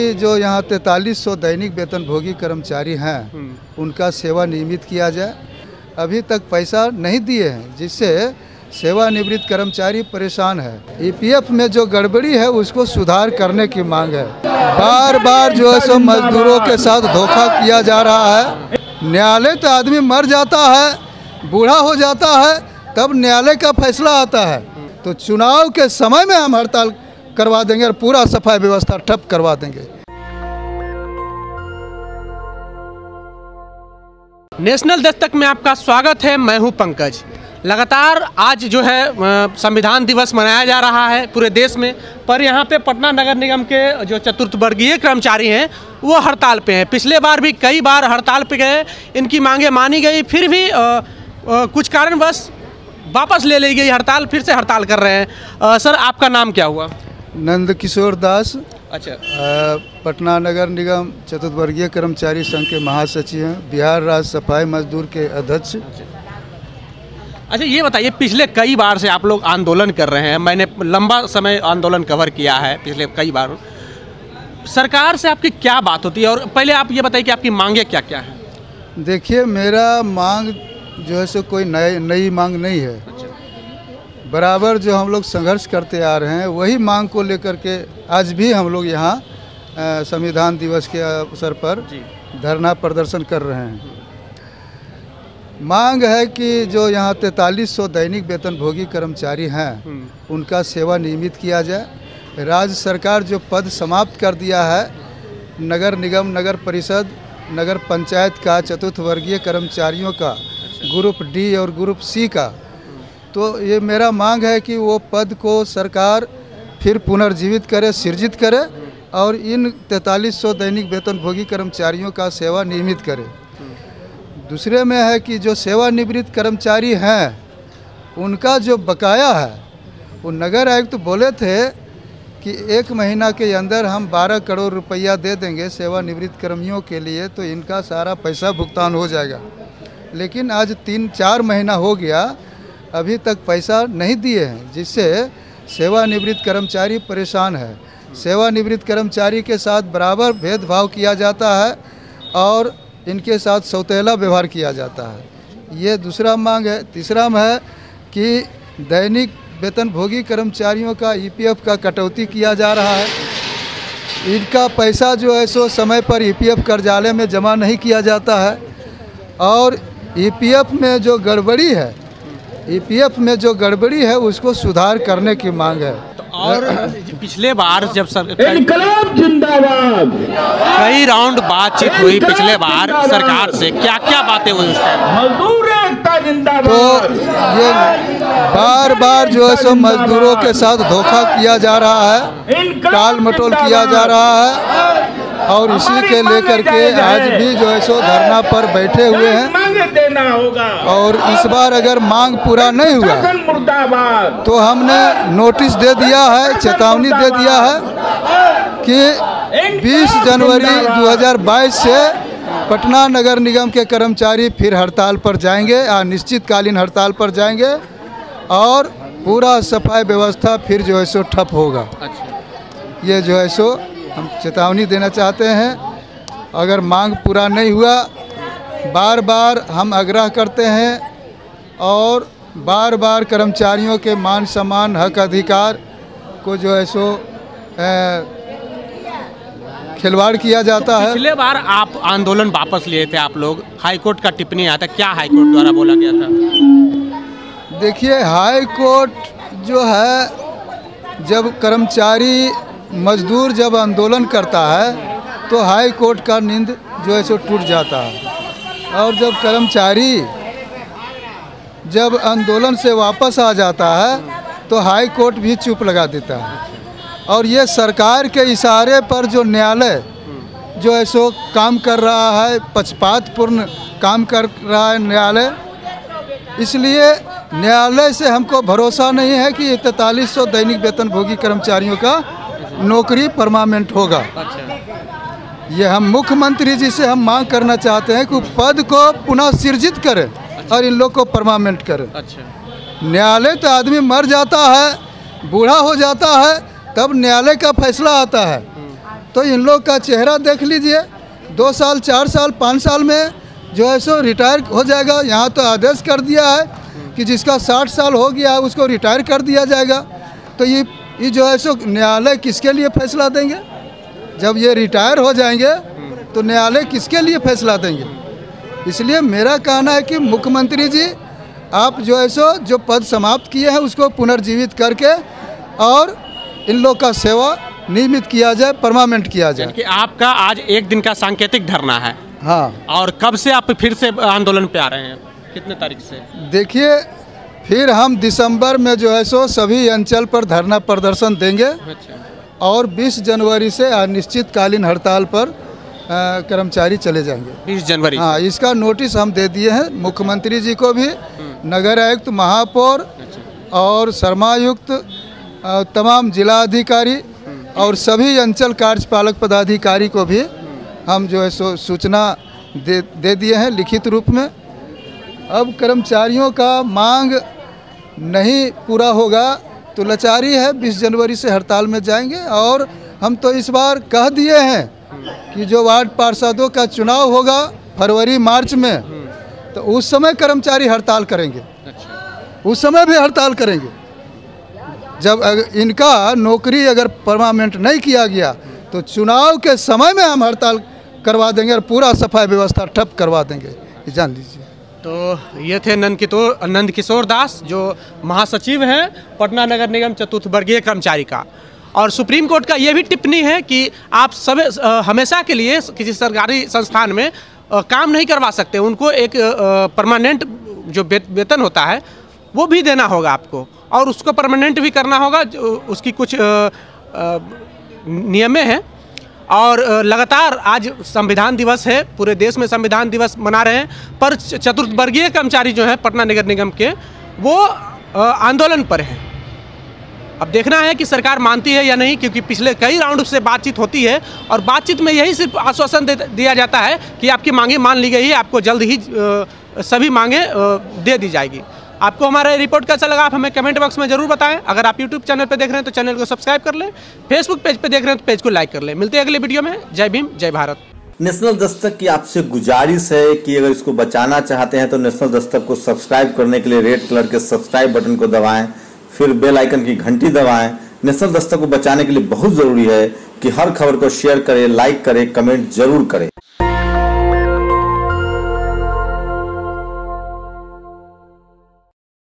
जो यहाँ 4300 दैनिक वेतनभोगी कर्मचारी हैं उनका सेवा नियमित किया जाए। अभी तक पैसा नहीं दिए हैं, जिससे सेवानिवृत्त कर्मचारी परेशान है। ईपीएफ में जो गड़बड़ी है उसको सुधार करने की मांग है। बार बार जो है सो मजदूरों के साथ धोखा किया जा रहा है। न्यायालय तो आदमी मर जाता है, बूढ़ा हो जाता है, तब न्यायालय का फैसला आता है। तो चुनाव के समय में हम हड़ताल करवा देंगे और पूरा सफाई व्यवस्था ठप करवा देंगे। नेशनल दस्तक में आपका स्वागत है। मैं हूं पंकज। लगातार आज जो है संविधान दिवस मनाया जा रहा है पूरे देश में, पर यहाँ पे पटना नगर निगम के जो चतुर्थ वर्गीय कर्मचारी हैं वो हड़ताल पे हैं। पिछले बार भी कई बार हड़ताल पे गए, इनकी मांगें मानी गई, फिर भी कुछ कारणवश वापस ले ली गई हड़ताल, फिर से हड़ताल कर रहे हैं। सर, आपका नाम क्या हुआ? नंद किशोर दास। अच्छा। पटना नगर निगम चतुर्थवर्गीय कर्मचारी संघ के महासचिव हैं, बिहार राज्य सफाई मजदूर के अध्यक्ष। अच्छा, ये बताइए, पिछले कई बार से आप लोग आंदोलन कर रहे हैं, मैंने लंबा समय आंदोलन कवर किया है पिछले कई बार। सरकार से आपकी क्या बात होती है, और पहले आप ये बताइए कि आपकी मांगे क्या क्या है? देखिए, मेरा मांग जो है सो कोई नई मांग नहीं है। बराबर जो हम लोग संघर्ष करते आ रहे हैं वही मांग को लेकर के आज भी हम लोग यहाँ संविधान दिवस के अवसर पर धरना प्रदर्शन कर रहे हैं। मांग है कि जो यहाँ 4300 दैनिक वेतनभोगी कर्मचारी हैं उनका सेवा नियमित किया जाए। राज्य सरकार जो पद समाप्त कर दिया है नगर निगम, नगर परिषद, नगर पंचायत का चतुर्थ वर्गीय कर्मचारियों का, ग्रुप डी और ग्रुप सी का, तो ये मेरा मांग है कि वो पद को सरकार फिर पुनर्जीवित करे, सृजित करे और इन 4300 दैनिक वेतनभोगी कर्मचारियों का सेवा नियमित करे। दूसरे में है कि जो सेवानिवृत्त कर्मचारी हैं उनका जो बकाया है, वो नगर आयुक्त तो बोले थे कि 1 महीना के अंदर हम 12 करोड़ रुपया दे देंगे सेवानिवृत्त कर्मियों के लिए, तो इनका सारा पैसा भुगतान हो जाएगा। लेकिन आज 3-4 महीना हो गया, अभी तक पैसा नहीं दिए हैं, जिससे सेवानिवृत्त कर्मचारी परेशान है। सेवानिवृत्त कर्मचारी के साथ बराबर भेदभाव किया जाता है और इनके साथ सौतेला व्यवहार किया जाता है। ये दूसरा मांग है। तीसरा में है कि दैनिक वेतनभोगी कर्मचारियों का ईपीएफ का कटौती किया जा रहा है। इनका पैसा जो है सो समय पर ईपीएफ कर्जालय में जमा नहीं किया जाता है और ईपीएफ में जो गड़बड़ी है उसको सुधार करने की मांग है। और पिछले बार जब इनकलाब जिंदाबाद कई राउंड बातचीत हुई पिछले बार सरकार से, क्या क्या बातें हुई उस टाइम? मजदूर एकता जिंदाबाद। तो ये बार बार जो है सो मजदूरों के साथ धोखा किया जा रहा है, टाल मटोल किया जा रहा है और इसी के लेकर के आज भी जो है सो धरना पर बैठे हुए हैं। देना होगा और इस बार अगर मांग पूरा नहीं हुआ तो हमने नोटिस दे दिया है, चेतावनी दे दिया है कि 20 जनवरी 2022 से पटना नगर निगम के कर्मचारी फिर हड़ताल पर जाएंगे, अनिश्चितकालीन हड़ताल पर जाएंगे और पूरा सफाई व्यवस्था फिर जो है सो ठप होगा। ये जो है सो हम चेतावनी देना चाहते हैं। अगर मांग पूरा नहीं हुआ, बार बार हम आग्रह करते हैं और बार बार कर्मचारियों के मान सम्मान, हक अधिकार को जो है सो खिलवाड़ किया जाता है। पिछले बार आप आंदोलन वापस लिए थे आप लोग, हाईकोर्ट का टिप्पणी आया था, क्या हाईकोर्ट द्वारा बोला गया था? देखिए, हाईकोर्ट जो है, जब कर्मचारी मजदूर जब आंदोलन करता है तो हाई कोर्ट का नींद जो है सो टूट जाता है और जब कर्मचारी जब आंदोलन से वापस आ जाता है तो हाई कोर्ट भी चुप लगा देता है। और ये सरकार के इशारे पर जो न्यायालय जो है सो काम कर रहा है, पक्षपातपूर्ण काम कर रहा है न्यायालय, इसलिए न्यायालय से हमको भरोसा नहीं है कि 4300 दैनिक वेतनभोगी कर्मचारियों का नौकरी परमानेंट होगा। ये हम मुख्यमंत्री जी से हम मांग करना चाहते हैं कि पद को पुनः सृजित करें और इन लोग को परमानेंट करें। न्यायालय तो आदमी मर जाता है, बूढ़ा हो जाता है, तब न्यायालय का फैसला आता है। तो इन लोग का चेहरा देख लीजिए, 2 साल 4 साल 5 साल में जो है सो रिटायर हो जाएगा। यहाँ तो आदेश कर दिया है कि जिसका 60 साल हो गया है उसको रिटायर कर दिया जाएगा। तो ये जो है सो न्यायालय किसके लिए फैसला देंगे? जब ये रिटायर हो जाएंगे तो न्यायालय किसके लिए फैसला देंगे? इसलिए मेरा कहना है कि मुख्यमंत्री जी, आप जो है सो जो पद समाप्त किए हैं उसको पुनर्जीवित करके और इन लोग का सेवा नियमित किया जाए, परमानेंट किया जाए। कि आपका आज एक दिन का सांकेतिक धरना है। हाँ। और कब से आप फिर से आंदोलन पे आ रहे हैं? कितने तारीख से? देखिए, फिर हम दिसंबर में जो है सो सभी अंचल पर धरना प्रदर्शन देंगे। अच्छा। और 20 जनवरी से अनिश्चितकालीन हड़ताल पर कर्मचारी चले जाएंगे। 20 जनवरी? हाँ, इसका नोटिस हम दे दिए हैं मुख्यमंत्री जी को भी, नगर आयुक्त, महापौर और शर्मायुक्त, तमाम जिला अधिकारी और सभी अंचल कार्यपालक पदाधिकारी को भी हम जो है सो सूचना दे दिए हैं लिखित रूप में। अब कर्मचारियों का मांग नहीं पूरा होगा तो लाचारी है, 20 जनवरी से हड़ताल में जाएंगे। और हम तो इस बार कह दिए हैं कि जो वार्ड पार्षदों का चुनाव होगा फरवरी मार्च में, तो उस समय कर्मचारी हड़ताल करेंगे। अच्छा। उस समय भी हड़ताल करेंगे। जब इनका नौकरी अगर परमानेंट नहीं किया गया तो चुनाव के समय में हम हड़ताल करवा देंगे और पूरा सफाई व्यवस्था ठप करवा देंगे, ये जान लीजिए। तो ये थे नंद किशोर दास, जो महासचिव हैं पटना नगर निगम चतुर्थ वर्गीय कर्मचारी का। और सुप्रीम कोर्ट का ये भी टिप्पणी है कि आप सब हमेशा के लिए किसी सरकारी संस्थान में काम नहीं करवा सकते, उनको एक परमानेंट जो वेतन होता है वो भी देना होगा आपको, और उसको परमानेंट भी करना होगा। उसकी कुछ नियमें हैं। और लगातार आज संविधान दिवस है, पूरे देश में संविधान दिवस मना रहे हैं, पर चतुर्थ वर्गीय कर्मचारी जो है पटना नगर निगम के, वो आंदोलन पर हैं। अब देखना है कि सरकार मानती है या नहीं, क्योंकि पिछले कई राउंड से बातचीत होती है और बातचीत में यही सिर्फ आश्वासन दिया जाता है कि आपकी मांगें मान ली गई है, आपको जल्द ही सभी मांगें दे दी जाएगी। आपको हमारा रिपोर्ट कैसा लगा आप हमें कमेंट बॉक्स में जरूर बताएं। अगर आप यूट्यूब चैनल पर देख रहे हैं तो चैनल को सब्सक्राइब कर लें, फेसबुक पेज पर देख रहे हैं तो पेज को लाइक कर लें। मिलते हैं अगले वीडियो में। जय भीम, जय भारत। नेशनल दस्तक की आपसे गुजारिश है कि अगर इसको बचाना चाहते हैं तो नेशनल दस्तक को सब्सक्राइब करने के लिए रेड कलर के सब्सक्राइब बटन को दबाएं, फिर बेल आइकन की घंटी दबाएं। नेशनल दस्तक को बचाने के लिए बहुत जरूरी है कि हर खबर को शेयर करें, लाइक करें, कमेंट जरूर करें।